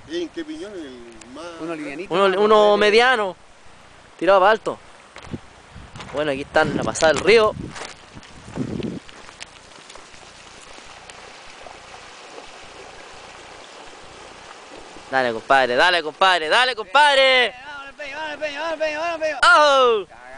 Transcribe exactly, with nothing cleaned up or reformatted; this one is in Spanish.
¿Y en qué piñón? ¿En el más... Uno livianito. Uno, uno mediano, tirado para alto. Bueno, aquí están la pasada del río. Dale, compadre, dale, compadre, dale, compadre. Vamos, peña, vamos, peña, vamos, peña, vamos, peña. ¡Oh!